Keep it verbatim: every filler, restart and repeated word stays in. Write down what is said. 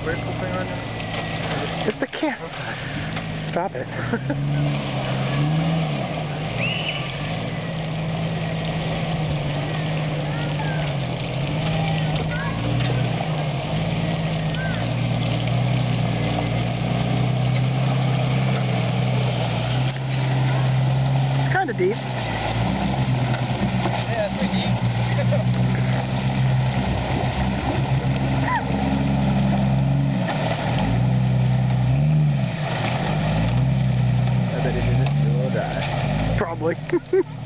vertical thing on it? It's the camera. Stop it. It's kind of deep. Yeah, it's pretty deep. I bet it isn't. It will die. Probably.